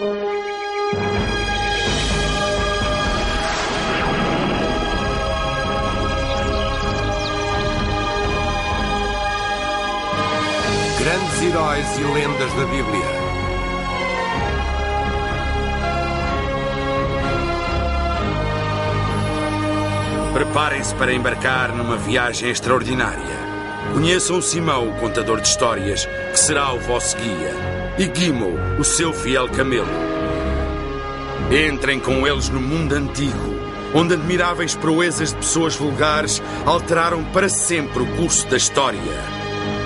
Grandes heróis e lendas da Bíblia. Preparem-se para embarcar numa viagem extraordinária. Conheçam Simão, o contador de histórias, que será o vosso guia, e Gimel, o seu fiel camelo. Entrem com eles no mundo antigo, onde admiráveis proezas de pessoas vulgares alteraram para sempre o curso da história.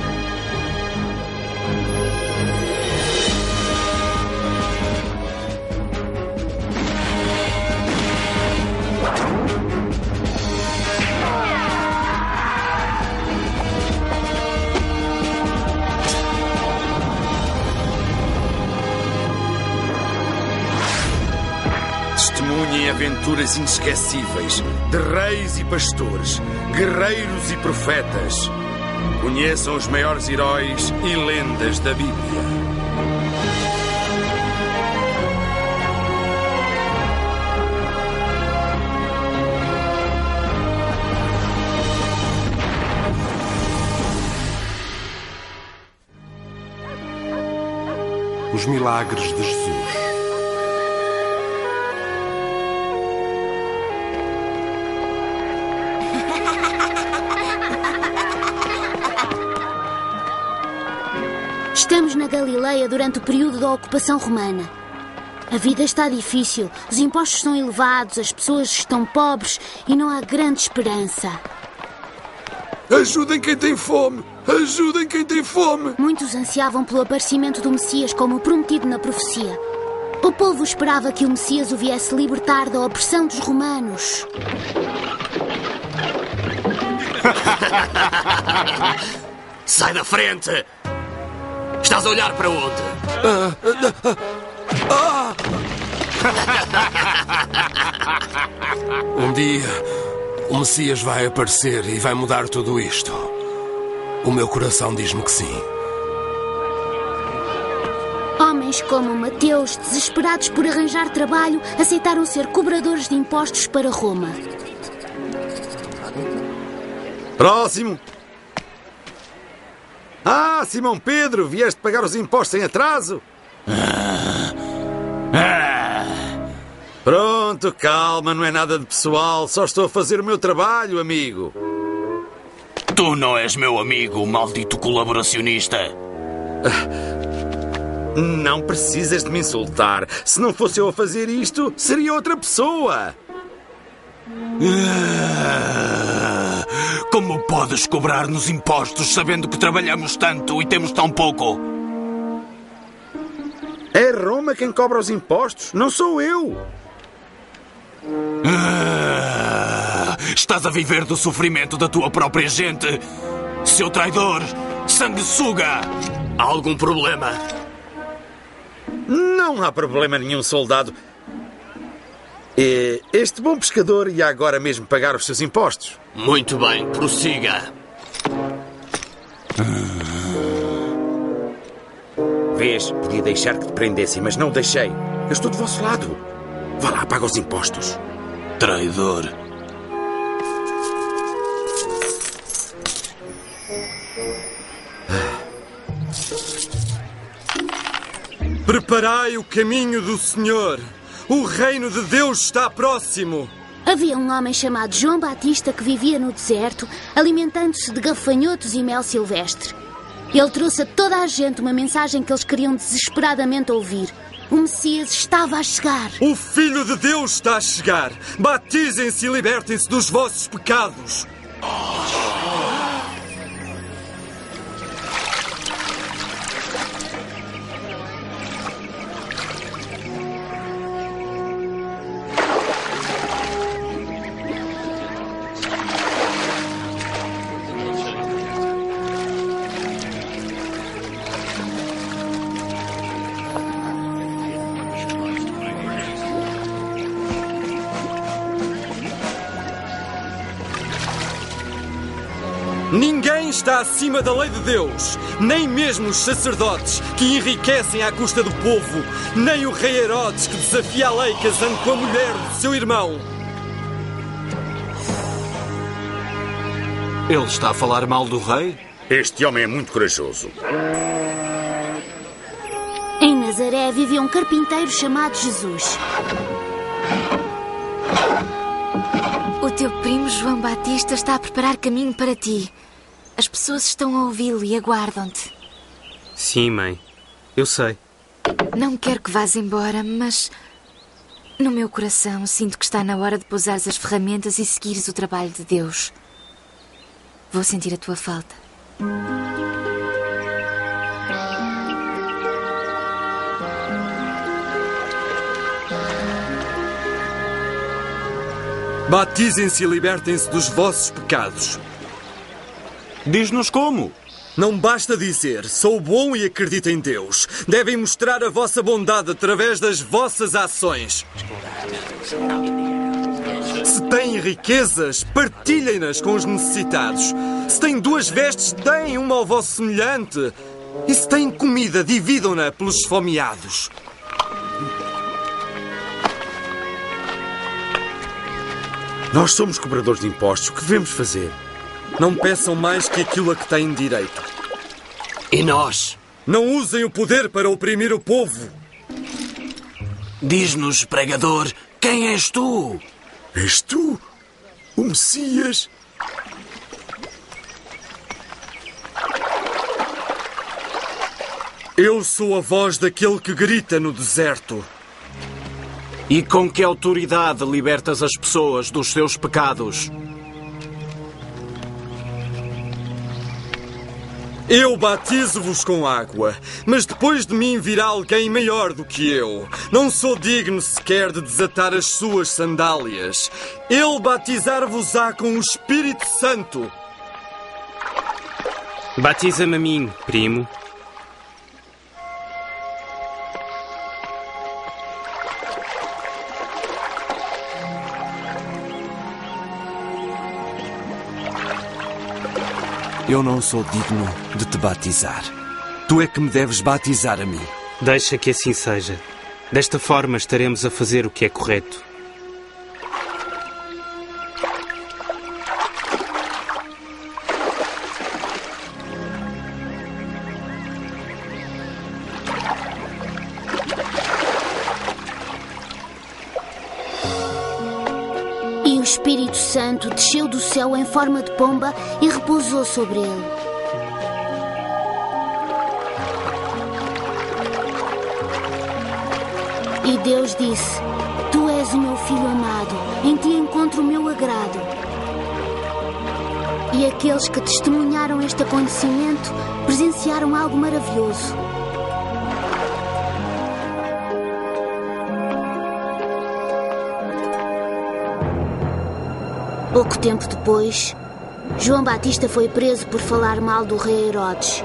Testemunhem aventuras inesquecíveis de reis e pastores, guerreiros e profetas. Conheçam os maiores heróis e lendas da Bíblia. Os milagres de Jesus. Estamos na Galileia durante o período da ocupação romana. A vida está difícil, os impostos são elevados, as pessoas estão pobres e não há grande esperança. Ajudem quem tem fome! Ajudem quem tem fome! Muitos ansiavam pelo aparecimento do Messias como prometido na profecia. O povo esperava que o Messias o viesse libertar da opressão dos romanos. Sai da frente! Estás a olhar para onde? Um dia, o Messias vai aparecer e vai mudar tudo isto. O meu coração diz-me que sim. Homens como Mateus, desesperados por arranjar trabalho, aceitaram ser cobradores de impostos para Roma. Próximo! Ah, Simão Pedro, vieste pagar os impostos em atraso? Pronto, calma, não é nada de pessoal. Só estou a fazer o meu trabalho, amigo. Tu não és meu amigo, maldito colaboracionista. Não precisas de me insultar. Se não fosse eu a fazer isto, seria outra pessoa. Como podes cobrar-nos impostos sabendo que trabalhamos tanto e temos tão pouco? É Roma quem cobra os impostos, não sou eu. Estás a viver do sofrimento da tua própria gente, seu traidor, sanguessuga! Há algum problema? Não há problema nenhum, soldado. Este bom pescador ia agora mesmo pagar os seus impostos. Muito bem, prossiga. Vês, podia deixar que te prendessem, mas não o deixei. Eu estou do vosso lado. Vá lá, paga os impostos. Traidor. Preparai o caminho do Senhor. O reino de Deus está próximo. Havia um homem chamado João Batista que vivia no deserto, alimentando-se de gafanhotos e mel silvestre. Ele trouxe a toda a gente uma mensagem que eles queriam desesperadamente ouvir. O Messias estava a chegar. O Filho de Deus está a chegar. Batizem-se e libertem-se dos vossos pecados. Ninguém está acima da lei de Deus, nem mesmo os sacerdotes que enriquecem à custa do povo, nem o rei Herodes que desafia a lei casando com a mulher do seu irmão. Ele está a falar mal do rei? Este homem é muito corajoso. Em Nazaré vivia um carpinteiro chamado Jesus. O teu primo João Batista está a preparar caminho para ti. As pessoas estão a ouvi-lo e aguardam-te. Sim, mãe. Eu sei. Não quero que vás embora, mas... no meu coração sinto que está na hora de pousares as ferramentas e seguires o trabalho de Deus. Vou sentir a tua falta. Batizem-se e libertem-se dos vossos pecados. Diz-nos como. Não basta dizer, sou bom e acredito em Deus. Devem mostrar a vossa bondade através das vossas ações. Se têm riquezas, partilhem-nas com os necessitados. Se têm 2 vestes, deem uma ao vosso semelhante. E se têm comida, dividam-na pelos esfomeados. Nós somos cobradores de impostos. O que devemos fazer? Não peçam mais que aquilo a que têm direito. E nós? Não usem o poder para oprimir o povo. Diz-nos, pregador, quem és tu? És tu? O Messias? Eu sou a voz daquele que grita no deserto. E com que autoridade libertas as pessoas dos seus pecados? Eu batizo-vos com água, mas depois de mim virá alguém maior do que eu. Não sou digno sequer de desatar as suas sandálias. Ele batizar-vos-á com o Espírito Santo. Batiza-me a mim, primo. Eu não sou digno de te batizar. Tu é que me deves batizar a mim. Deixa que assim seja. Desta forma estaremos a fazer o que é correto. E o Espírito Santo desceu do céu em forma de pomba e repousou sobre ele. E Deus disse: Tu és o meu filho amado, em ti encontro o meu agrado. E aqueles que testemunharam este acontecimento presenciaram algo maravilhoso. Pouco tempo depois, João Batista foi preso por falar mal do rei Herodes.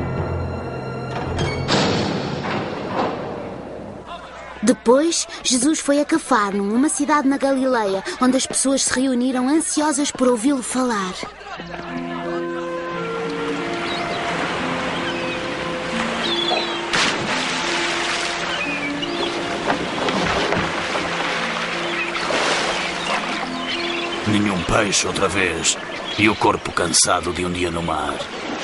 Depois, Jesus foi a Cafarnaum, uma cidade na Galileia, onde as pessoas se reuniram ansiosas por ouvi-lo falar. Nenhum peixe outra vez. E o corpo cansado de um dia no mar.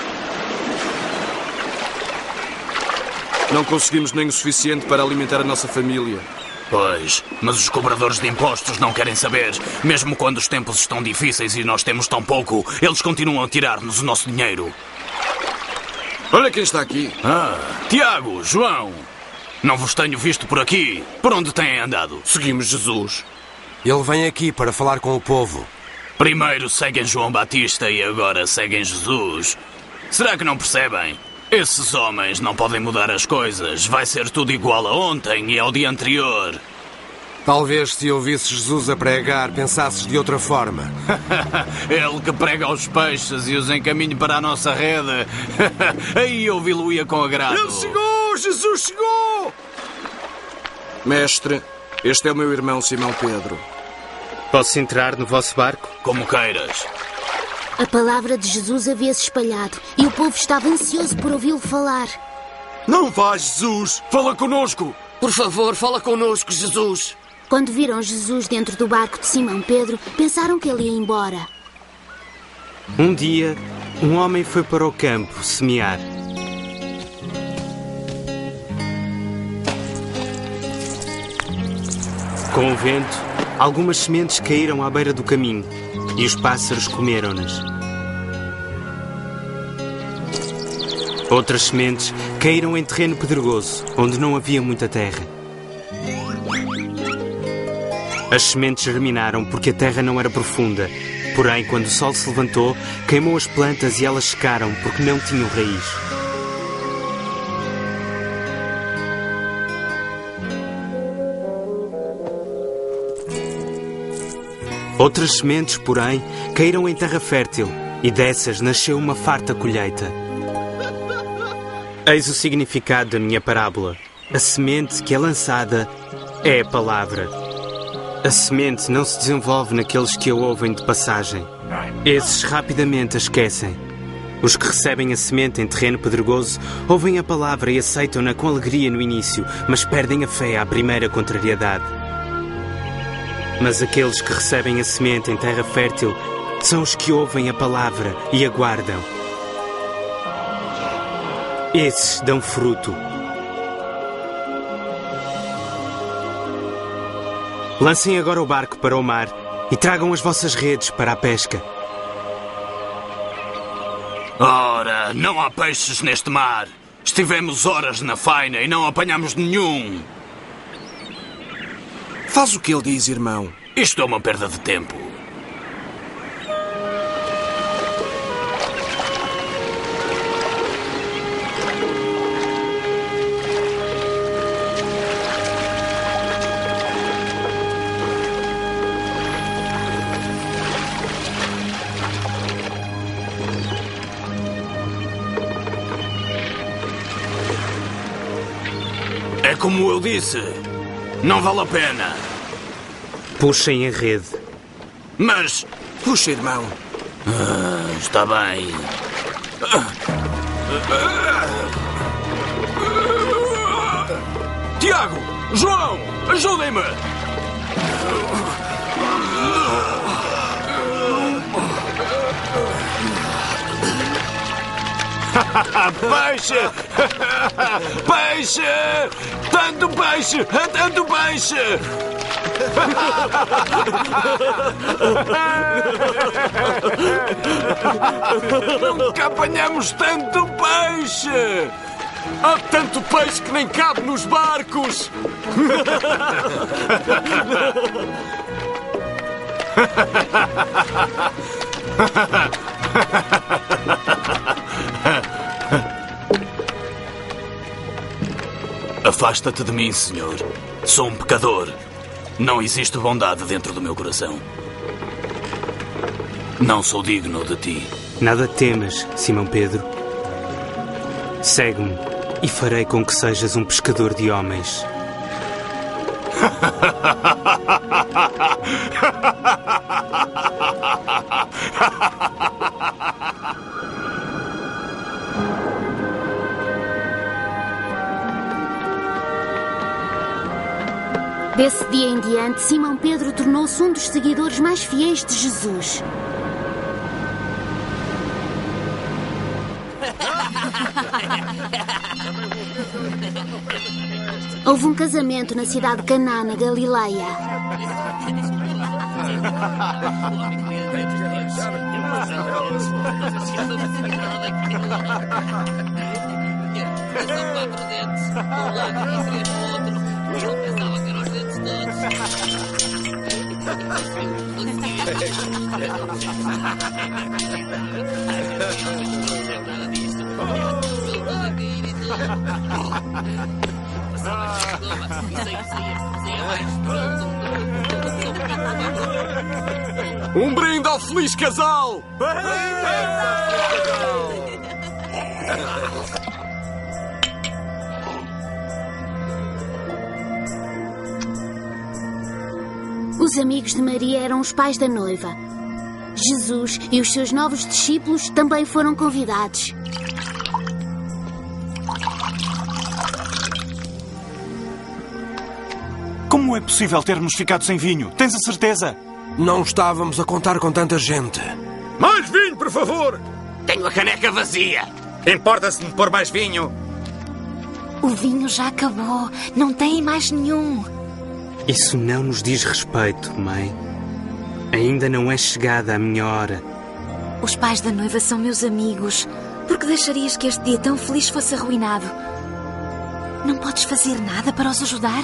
Não conseguimos nem o suficiente para alimentar a nossa família. Pois, mas os cobradores de impostos não querem saber. Mesmo quando os tempos estão difíceis e nós temos tão pouco, eles continuam a tirar-nos o nosso dinheiro. Olha quem está aqui. Ah, Tiago, João. Não vos tenho visto por aqui. Por onde têm andado? Seguimos Jesus. Ele vem aqui para falar com o povo. Primeiro seguem João Batista e agora seguem Jesus. Será que não percebem? Esses homens não podem mudar as coisas. Vai ser tudo igual a ontem e ao dia anterior. Talvez se ouvisses Jesus a pregar, pensasses de outra forma. Ele que prega aos peixes e os encaminha para a nossa rede. Aí ouvi-lo-ia com agrado. Ele chegou! Jesus chegou! Mestre, este é o meu irmão Simão Pedro. Posso entrar no vosso barco? Como queiras. A palavra de Jesus havia-se espalhado e o povo estava ansioso por ouvi-lo falar. Não vais, Jesus! Fala conosco! Por favor, fala connosco, Jesus. Quando viram Jesus dentro do barco de Simão Pedro, pensaram que ele ia embora. Um dia, um homem foi para o campo semear. Com o vento, algumas sementes caíram à beira do caminho e os pássaros comeram-nas. Outras sementes caíram em terreno pedregoso, onde não havia muita terra. As sementes germinaram porque a terra não era profunda. Porém, quando o sol se levantou, queimou as plantas e elas secaram porque não tinham raiz. Outras sementes, porém, caíram em terra fértil e dessas nasceu uma farta colheita. Eis o significado da minha parábola. A semente que é lançada é a palavra. A semente não se desenvolve naqueles que a ouvem de passagem. Esses rapidamente a esquecem. Os que recebem a semente em terreno pedregoso ouvem a palavra e aceitam-na com alegria no início, mas perdem a fé à primeira contrariedade. Mas aqueles que recebem a semente em terra fértil são os que ouvem a palavra e aguardam. Esses dão fruto. Lancem agora o barco para o mar e tragam as vossas redes para a pesca. Ora, não há peixes neste mar. Estivemos horas na faina e não apanhamos nenhum. Faz o que ele diz, irmão. Isto é uma perda de tempo. É como eu disse. Não vale a pena. Puxem a rede. Mas... Puxa, irmão. Está bem. Tiago! João! Ajudem-me! Peixe! Peixe! Tanto peixe! Tanto peixe! Nunca apanhamos tanto peixe! Há tanto peixe que nem cabe nos barcos! Afasta-te de mim, Senhor. Sou um pecador. Não existe bondade dentro do meu coração. Não sou digno de ti. Nada temas, Simão Pedro. Segue-me e farei com que sejas um pescador de homens. Desse dia em diante, Simão Pedro tornou-se um dos seguidores mais fiéis de Jesus. Houve um casamento na cidade de Caná, na Galileia. Um brinde ao feliz casal! Os amigos de Maria eram os pais da noiva. Jesus e os seus novos discípulos também foram convidados. Como é possível termos ficado sem vinho? Tens a certeza? Não estávamos a contar com tanta gente. Mais vinho, por favor! Tenho a caneca vazia. Importa-se de me pôr mais vinho? O vinho já acabou. Não tem mais nenhum. Isso não nos diz respeito, mãe. Ainda não é chegada a minha hora. Os pais da noiva são meus amigos. Por que deixarias que este dia tão feliz fosse arruinado? Não podes fazer nada para os ajudar?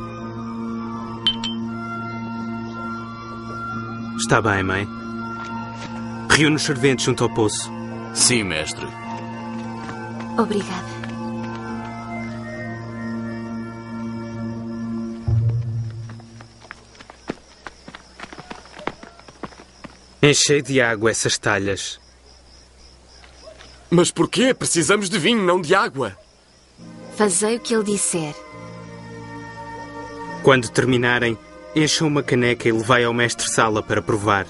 Está bem, mãe. Reúne os serventes junto ao poço. Sim, mestre. Obrigada. Enchei de água essas talhas. Mas porquê? Precisamos de vinho, não de água. Fazei o que ele disser. Quando terminarem, encham uma caneca e levai ao mestre-sala para provar.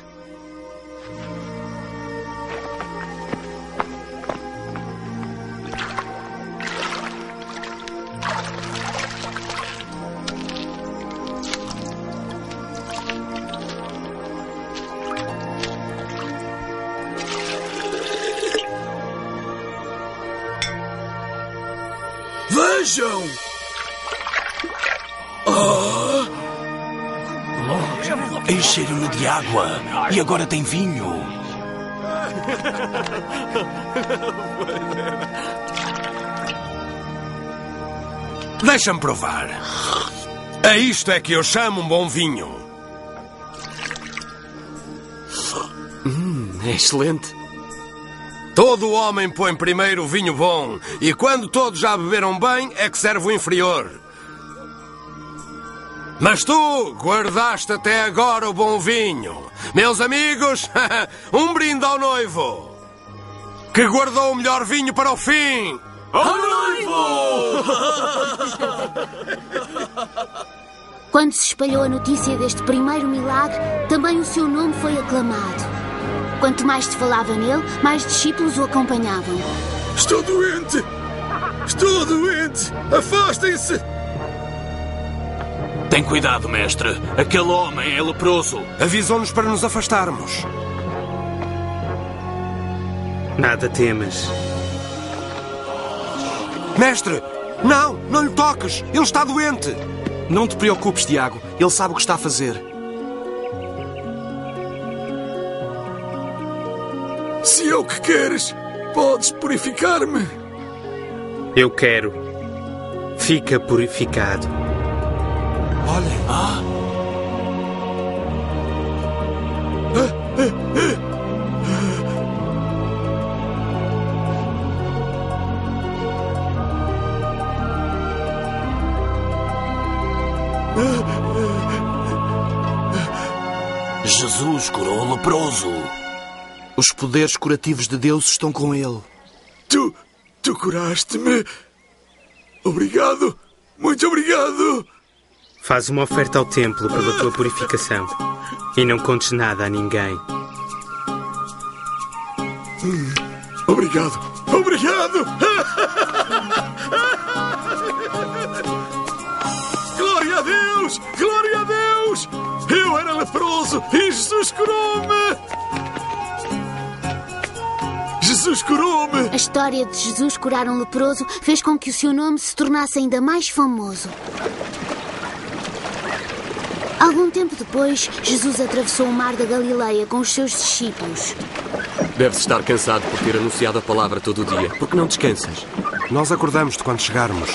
Vejam! Encheram-no de água e agora tem vinho. Deixa-me provar. A isto é que eu chamo um bom vinho. É excelente. Todo homem põe primeiro o vinho bom e quando todos já beberam bem é que serve o inferior. Mas tu guardaste até agora o bom vinho. Meus amigos, um brinde ao noivo, que guardou o melhor vinho para o fim. Ao noivo! Quando se espalhou a notícia deste primeiro milagre, também o seu nome foi aclamado. Quanto mais se falava nele, mais discípulos o acompanhavam. Estou doente! Estou doente! Afastem-se! Tem cuidado, mestre. Aquele homem é leproso. Avisou-nos para nos afastarmos. Nada temas. Mestre, não lhe toques. Ele está doente. Não te preocupes, Tiago. Ele sabe o que está a fazer. Se é o que queres, podes purificar-me. Eu quero. Fica purificado. Olhem. Jesus curou o leproso. Os poderes curativos de Deus estão com ele. Tu curaste-me. Obrigado. Muito obrigado. Faz uma oferta ao templo pela tua purificação. E não contes nada a ninguém. Obrigado. Obrigado. Glória a Deus. Glória a Deus. Eu era leproso e Jesus curou-me. Jesus curou-me! A história de Jesus curar um leproso fez com que o seu nome se tornasse ainda mais famoso. Algum tempo depois, Jesus atravessou o mar da Galileia com os seus discípulos. Deves estar cansado por ter anunciado a palavra todo o dia. Por que não descansas? Nós acordamos-te quando chegarmos.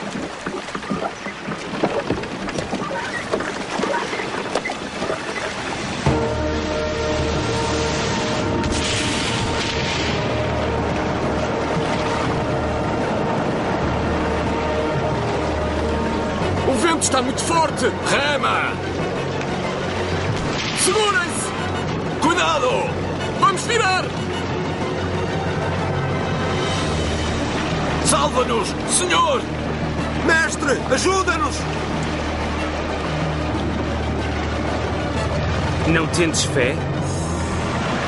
O vento está muito forte! Rema! Segurem-se! Cuidado! Vamos virar! Salva-nos, Senhor! Mestre, ajuda-nos! Não tentes fé?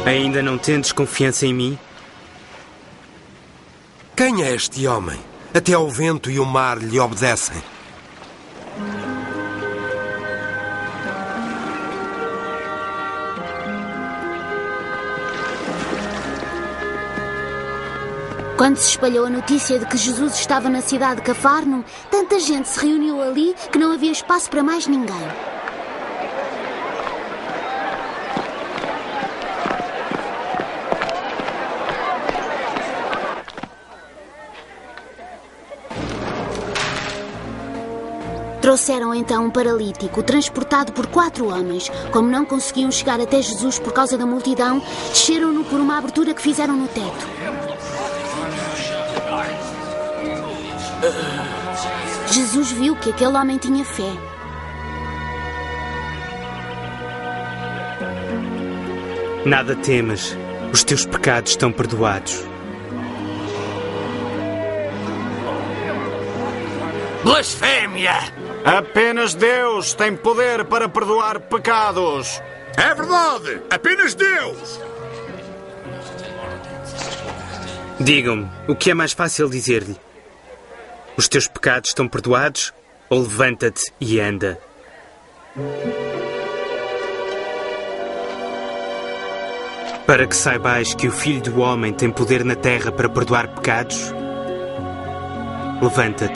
Ainda não tendes confiança em mim? Quem é este homem? Até o vento e o mar lhe obedecem. Quando se espalhou a notícia de que Jesus estava na cidade de Cafarnaum, tanta gente se reuniu ali que não havia espaço para mais ninguém. Trouxeram então um paralítico, transportado por 4 homens. Como não conseguiam chegar até Jesus por causa da multidão, desceram-no por uma abertura que fizeram no teto. Jesus viu que aquele homem tinha fé. Nada temas, os teus pecados estão perdoados. Blasfémia! Apenas Deus tem poder para perdoar pecados. É verdade! Apenas Deus! Digam-me, o que é mais fácil dizer-lhe? Os teus pecados estão perdoados? Ou levanta-te e anda? Para que saibais que o Filho do Homem tem poder na terra para perdoar pecados, levanta-te.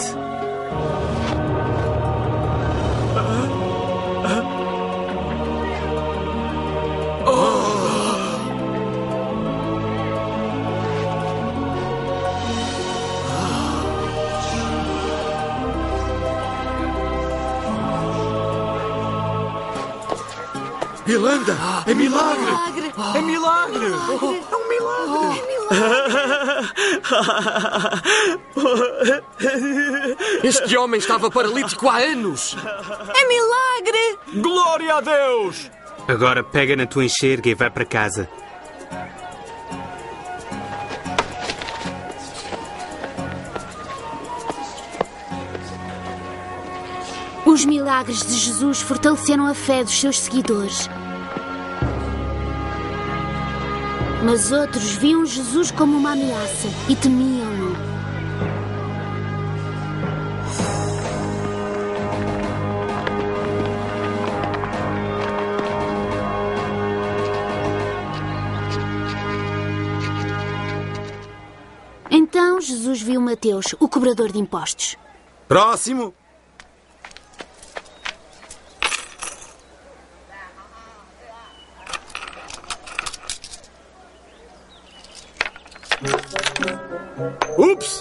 Ele anda! É milagre! É milagre! É um milagre! Este homem estava paralítico há anos. É milagre! Glória a Deus! Agora pega na tua enxerga e vai para casa. Os milagres de Jesus fortaleceram a fé dos seus seguidores. Mas outros viam Jesus como uma ameaça e temiam-no. Então Jesus viu Mateus, o cobrador de impostos. Próximo! Ups!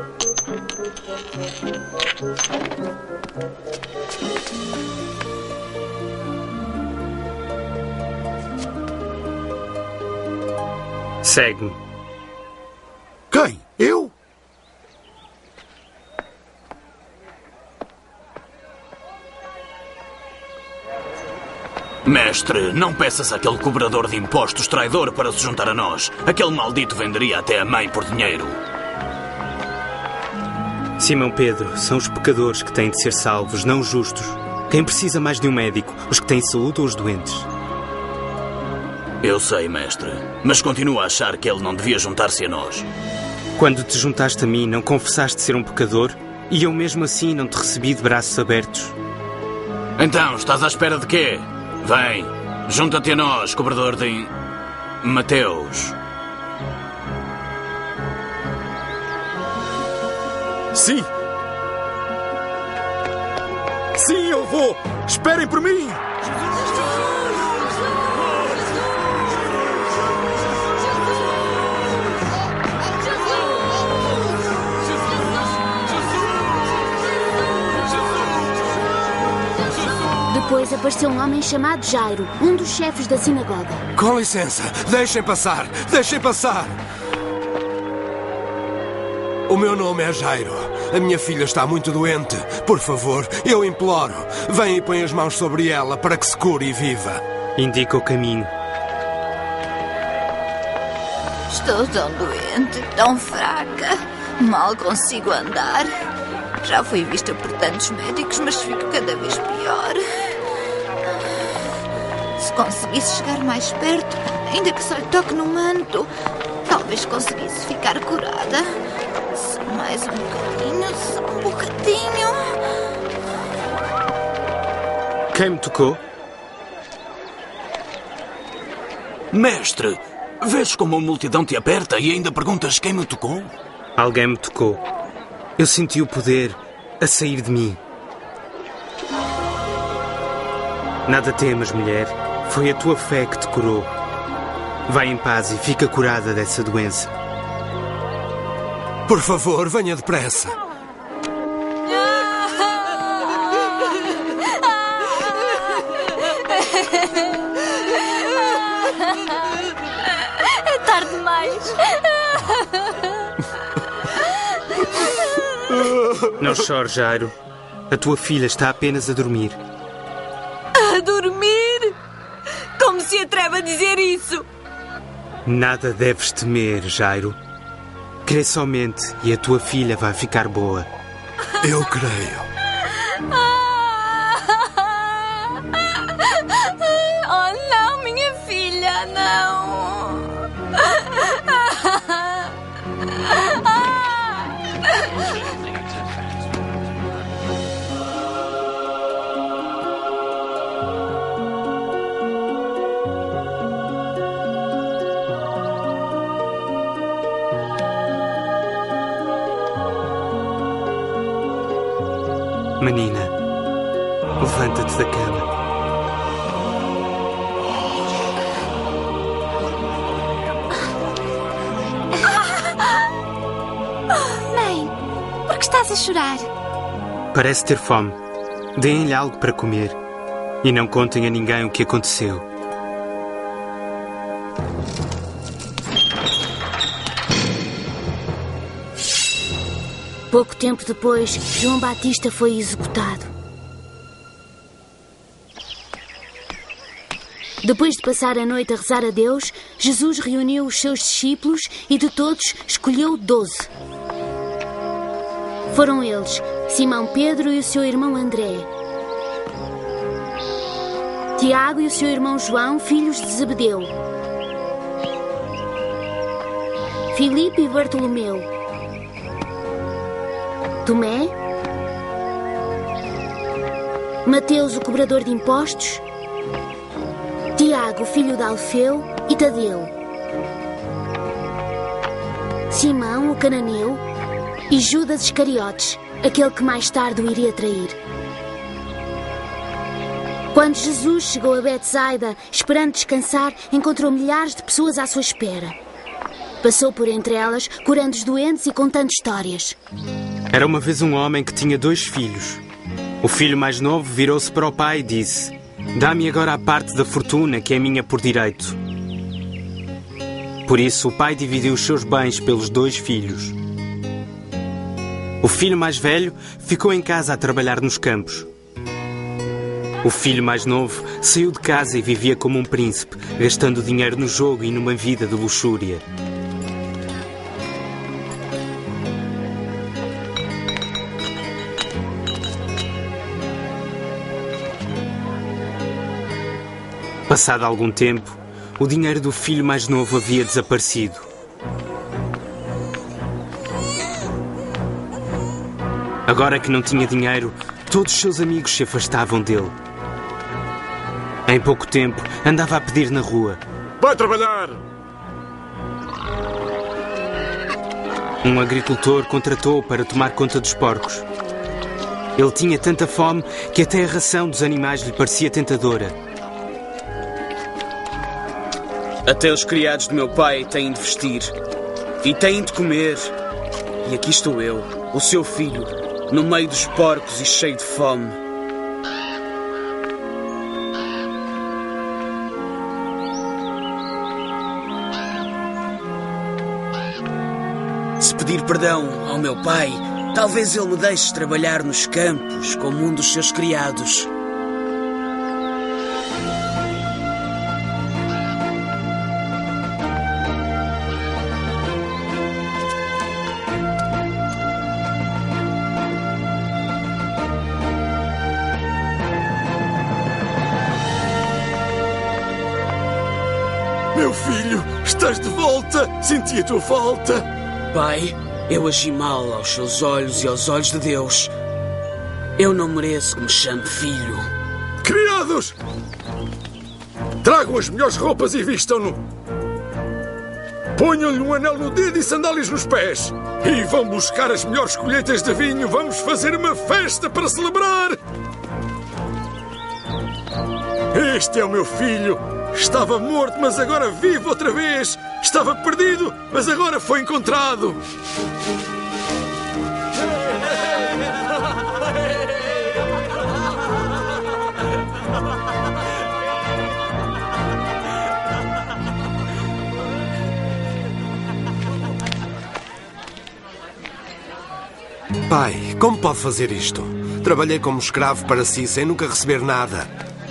Segue-me. Quem? Eu? Mestre, não peças àquele cobrador de impostos traidor para se juntar a nós. Aquele maldito venderia até a mãe por dinheiro. Simão Pedro, são os pecadores que têm de ser salvos, não os justos. Quem precisa mais de um médico, os que têm saúde ou os doentes? Eu sei, mestre, mas continuo a achar que ele não devia juntar-se a nós. Quando te juntaste a mim, não confessaste ser um pecador? E eu mesmo assim não te recebi de braços abertos? Então, estás à espera de quê? Vem, junta-te a nós, cobrador de... Mateus. Sim! Sim, eu vou! Esperem por mim! Depois apareceu um homem chamado Jairo, um dos chefes da sinagoga. Com licença, deixem passar, deixem passar. O meu nome é Jairo. A minha filha está muito doente. Por favor, eu imploro, vem e põe as mãos sobre ela para que se cure e viva. Indica o caminho. Estou tão doente, tão fraca. Mal consigo andar. Já fui vista por tantos médicos, mas fico cada vez pior. Se conseguisse chegar mais perto, ainda que só lhe toque no manto, talvez conseguisse ficar curada. Só mais um bocadinho, só um bocadinho. Quem me tocou? Mestre, vês como a multidão te aperta e ainda perguntas quem me tocou? Alguém me tocou. Eu senti o poder a sair de mim. Nada temas, mulher. Foi a tua fé que te curou. Vai em paz e fica curada dessa doença. Por favor, venha depressa. É tarde demais. Não chores, Jairo. A tua filha está apenas a dormir. A dormir? Como se atreve a dizer isso? Nada deves temer, Jairo. Crê somente e a tua filha vai ficar boa. Eu creio. Oh, não, minha filha, não. Menina, levanta-te da cama. Mãe, por que estás a chorar? Parece ter fome. Deem-lhe algo para comer. E não contem a ninguém o que aconteceu. Pouco tempo depois, João Batista foi executado. Depois de passar a noite a rezar a Deus, Jesus reuniu os seus discípulos e de todos escolheu 12. Foram eles, Simão Pedro e o seu irmão André, Tiago e o seu irmão João, filhos de Zebedeu, Filipe e Bartolomeu, Tomé, Mateus, o cobrador de impostos, Tiago, filho de Alfeu, e Tadeu, Simão, o cananeu, e Judas Iscariotes, aquele que mais tarde o iria trair. Quando Jesus chegou a Betsaida, esperando descansar, encontrou milhares de pessoas à sua espera. Passou por entre elas, curando os doentes e contando histórias. Era uma vez um homem que tinha 2 filhos. O filho mais novo virou-se para o pai e disse: "Dá-me agora a parte da fortuna que é minha por direito." Por isso, o pai dividiu os seus bens pelos 2 filhos. O filho mais velho ficou em casa a trabalhar nos campos. O filho mais novo saiu de casa e vivia como um príncipe, gastando dinheiro no jogo e numa vida de luxúria. Passado algum tempo, o dinheiro do filho mais novo havia desaparecido. Agora que não tinha dinheiro, todos os seus amigos se afastavam dele. Em pouco tempo, andava a pedir na rua: "Vai trabalhar!" Um agricultor contratou-o para tomar conta dos porcos. Ele tinha tanta fome que até a ração dos animais lhe parecia tentadora. Até os criados do meu pai têm de vestir e têm de comer. E aqui estou eu, o seu filho, no meio dos porcos e cheio de fome. Se pedir perdão ao meu pai, talvez ele me deixe trabalhar nos campos como um dos seus criados. Meu filho, estás de volta. Senti a tua falta. Pai, eu agi mal aos seus olhos e aos olhos de Deus. Eu não mereço que me chame filho. Criados! Tragam as melhores roupas e vistam-no. Ponham-lhe um anel no dedo e sandálias nos pés. E vão buscar as melhores colheitas de vinho. Vamos fazer uma festa para celebrar. Este é o meu filho. Estava morto, mas agora vive outra vez. Estava perdido, mas agora foi encontrado. Pai, como pode fazer isto? Trabalhei como escravo para si sem nunca receber nada.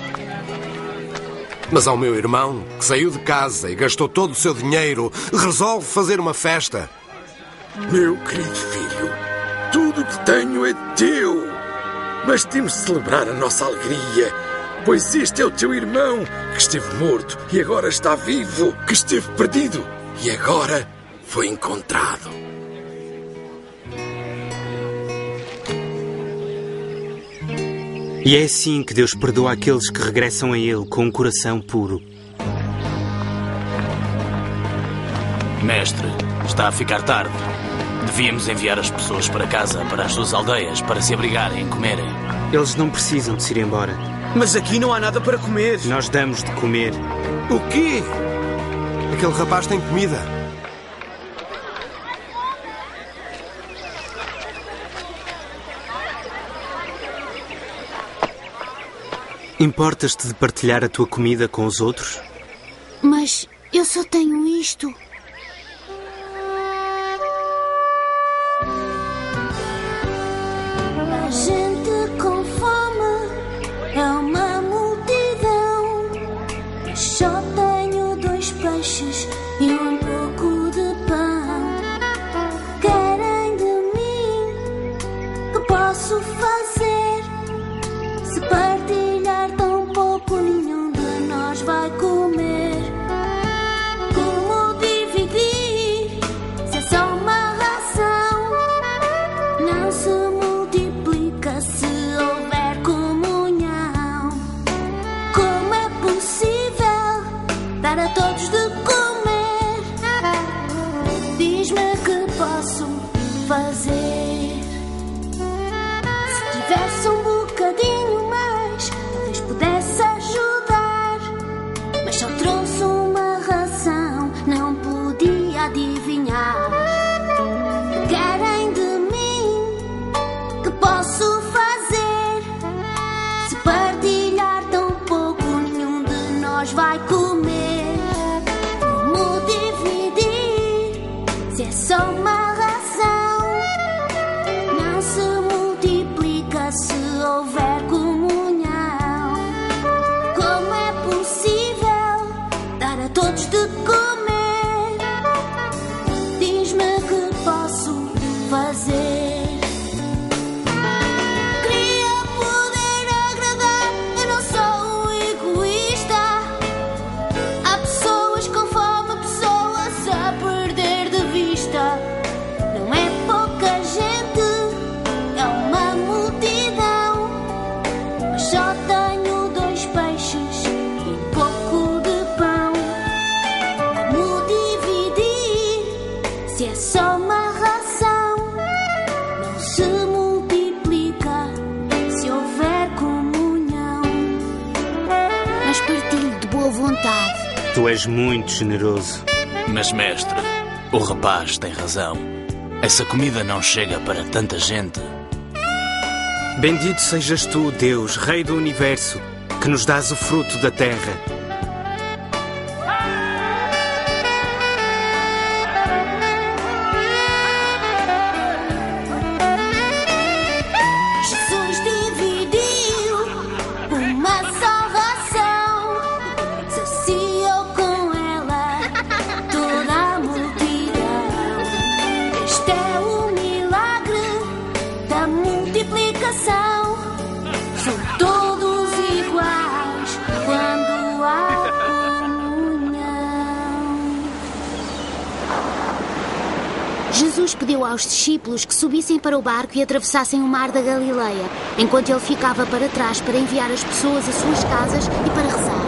Mas ao meu irmão, que saiu de casa e gastou todo o seu dinheiro, resolve fazer uma festa. Meu querido filho, tudo o que tenho é teu. Mas temos de celebrar a nossa alegria, pois este é o teu irmão, que esteve morto e agora está vivo, que esteve perdido e agora foi encontrado. E é assim que Deus perdoa aqueles que regressam a Ele com um coração puro. Mestre, está a ficar tarde. Devíamos enviar as pessoas para casa, para as suas aldeias, para se abrigarem e comerem. Eles não precisam de se ir embora. Mas aqui não há nada para comer. Nós damos de comer. O quê? Aquele rapaz tem comida. Importas-te de partilhar a tua comida com os outros? Mas eu só tenho isto. A gente com fome é uma multidão. Só tenho 2 peixes e um pouco de pão. Querem de mim? Que posso fazer? Se partilhar tão pouco, nenhum de nós vai comer. Como dividir? Se é só uma ração, não se multiplica se houver comunhão. Como é possível dar a todos de comer? Diz-me que posso fazer. Se tivesse um bocadinho mais, talvez pudesse ajudar. Mas só trouxe uma ração, não podia adivinhar. Querem de mim? Que posso fazer? Se partilhar tão pouco, nenhum de nós vai comer. Como dividir? Se é só uma ração, não se multiplica se houver comunhão. Como é possível dar a todos de comer? Diz-me que posso fazer. Queria poder agradar, eu não sou um egoísta. Há pessoas com fome, pessoas a perder de vista. Não é pouca gente, é uma multidão. Mas só tenho 2 peixes e um pouco de pão. Como dividir? Se é só uma ração, não se multiplica se houver comunhão. Mas partilho de boa vontade. Tu és muito generoso. Mas, mestre, o rapaz tem razão. Essa comida não chega para tanta gente. Bendito sejas tu, Deus, Rei do Universo, que nos dás o fruto da terra. Jesus dividiu uma só ração, saciou com ela toda a multidão. Este é o milagre da multiplicação. São todos iguais quando há Jesus pediu aos discípulos que subissem para o barco e atravessassem o mar da Galileia, enquanto ele ficava para trás para enviar as pessoas às suas casas e para rezar.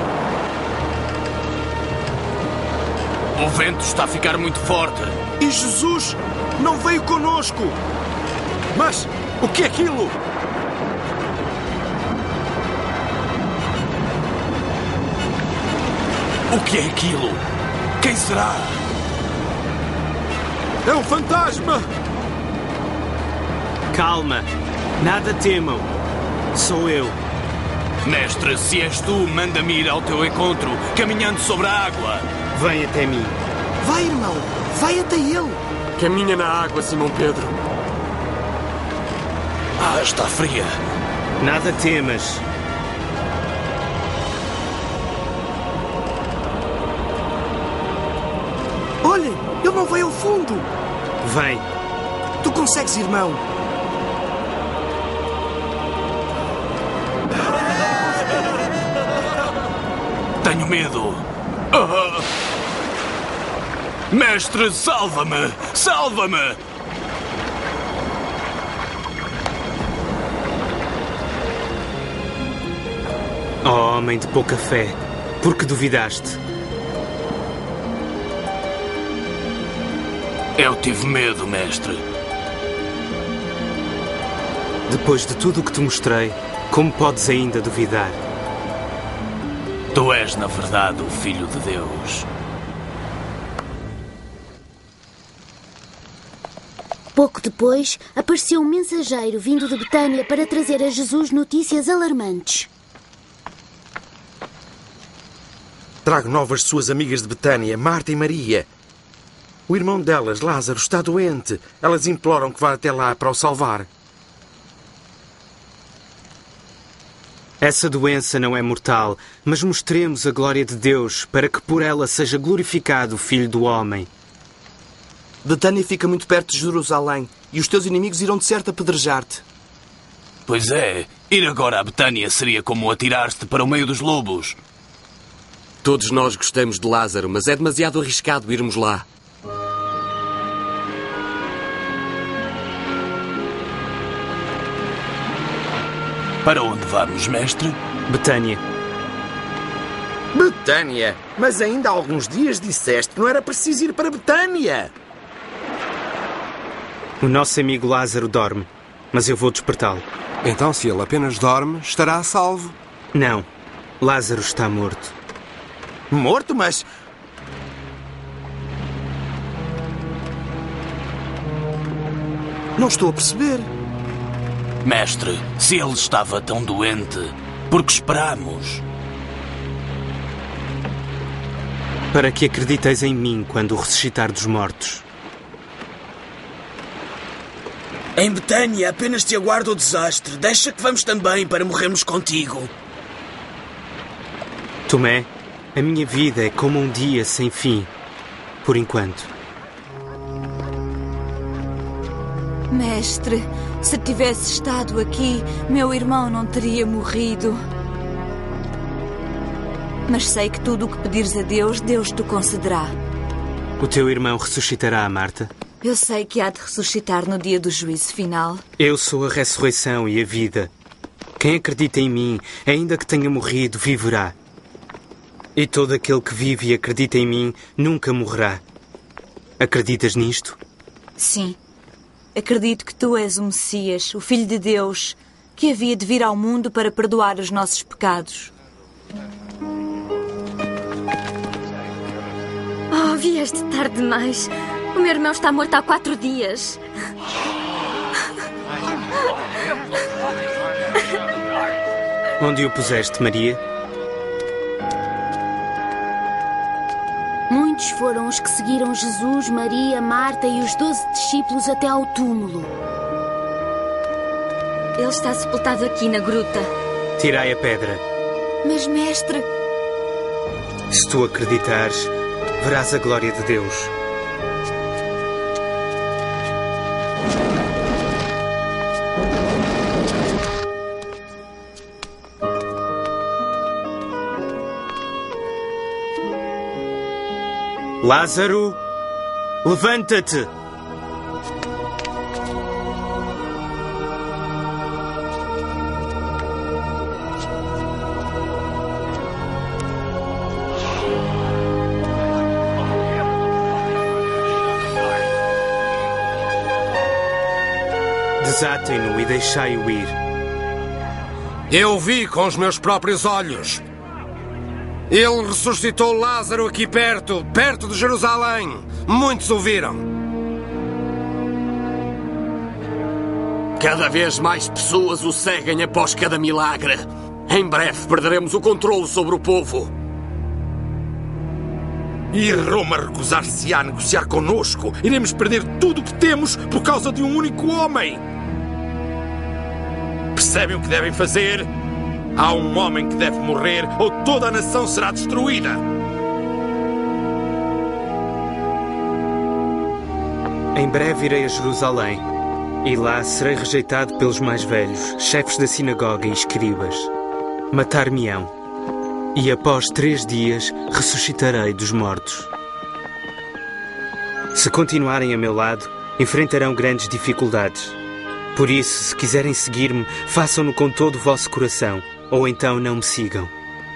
O vento está a ficar muito forte. E Jesus não veio conosco. Mas o que é aquilo? O que é aquilo? Quem será? É um fantasma! Calma, nada temam. Sou eu. Mestre, se és tu, manda-me ir ao teu encontro, caminhando sobre a água. Vem até mim. Vai, irmão, vai até ele. Caminha na água, Simão Pedro. Ah, está fria. Nada temas. Olhem, ele não vai ao fundo. Vem. Tu consegues, irmão. Tenho medo. Ah! Mestre, salva-me! Salva-me! Oh, homem de pouca fé, por que duvidaste? Eu tive medo, mestre. Depois de tudo o que te mostrei, como podes ainda duvidar? Tu és, na verdade, o Filho de Deus. Pouco depois, apareceu um mensageiro vindo de Betânia para trazer a Jesus notícias alarmantes. Trago novas de suas amigas de Betânia, Marta e Maria. O irmão delas, Lázaro, está doente. Elas imploram que vá até lá para o salvar. Essa doença não é mortal, mas mostremos a glória de Deus para que por ela seja glorificado o Filho do Homem. Betânia fica muito perto de Jerusalém e os teus inimigos irão de certo apedrejar-te. Pois é, ir agora a Betânia seria como atirar-te para o meio dos lobos. Todos nós gostamos de Lázaro, mas é demasiado arriscado irmos lá. Para onde vamos, mestre? Betânia. Betânia? Mas ainda há alguns dias disseste que não era preciso ir para Betânia. O nosso amigo Lázaro dorme, mas eu vou despertá-lo. Então, se ele apenas dorme, estará a salvo. Não. Lázaro está morto. Morto, mas... Não estou a perceber. Mestre, se ele estava tão doente, por que esperamos? Para que acrediteis em mim quando o ressuscitar dos mortos. Em Betânia apenas te aguarda o desastre. Deixa que vamos também para morrermos contigo. Tomé, a minha vida é como um dia sem fim, por enquanto. Mestre, se tivesse estado aqui, meu irmão não teria morrido. Mas sei que tudo o que pedires a Deus, Deus te concederá. O teu irmão ressuscitará, Marta? Eu sei que há de ressuscitar no dia do juízo final. Eu sou a ressurreição e a vida. Quem acredita em mim, ainda que tenha morrido, viverá. E todo aquele que vive e acredita em mim nunca morrerá. Acreditas nisto? Sim. Acredito que tu és o Messias, o Filho de Deus, que havia de vir ao mundo para perdoar os nossos pecados. Oh, vieste tarde demais. O meu irmão está morto há 4 dias. Onde o puseste, Maria? Muitos foram os que seguiram Jesus, Maria, Marta e os 12 discípulos até ao túmulo. Ele está sepultado aqui na gruta. Tirai a pedra. Mas, mestre... Se tu acreditares, verás a glória de Deus. Lázaro, levanta-te! Desatem-no e deixai-o ir. Eu vi com os meus próprios olhos. Ele ressuscitou Lázaro aqui perto de Jerusalém. Muitos o viram. Cada vez mais pessoas o seguem após cada milagre. Em breve perderemos o controle sobre o povo. E Roma recusar-se-á a negociar connosco. Iremos perder tudo o que temos por causa de um único homem. Percebem o que devem fazer? Há um homem que deve morrer ou toda a nação será destruída. Em breve irei a Jerusalém, e lá serei rejeitado pelos mais velhos, chefes da sinagoga e escribas. Matar-me-ão, e após 3 dias ressuscitarei dos mortos. Se continuarem a meu lado, enfrentarão grandes dificuldades. Por isso, se quiserem seguir-me, façam-no com todo o vosso coração, ou então não me sigam.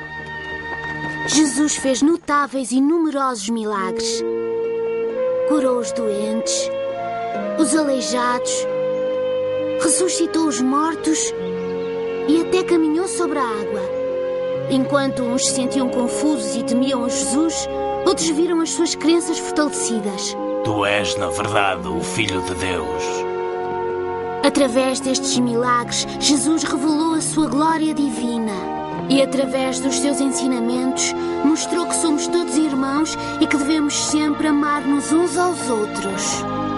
Jesus fez notáveis e numerosos milagres. Curou os doentes, os aleijados, ressuscitou os mortos e até caminhou sobre a água. Enquanto uns se sentiam confusos e temiam a Jesus, outros viram as suas crenças fortalecidas. Tu és, na verdade, o Filho de Deus. Através destes milagres, Jesus revelou a sua glória divina e, através dos seus ensinamentos, mostrou que somos todos irmãos e que devemos sempre amar-nos uns aos outros.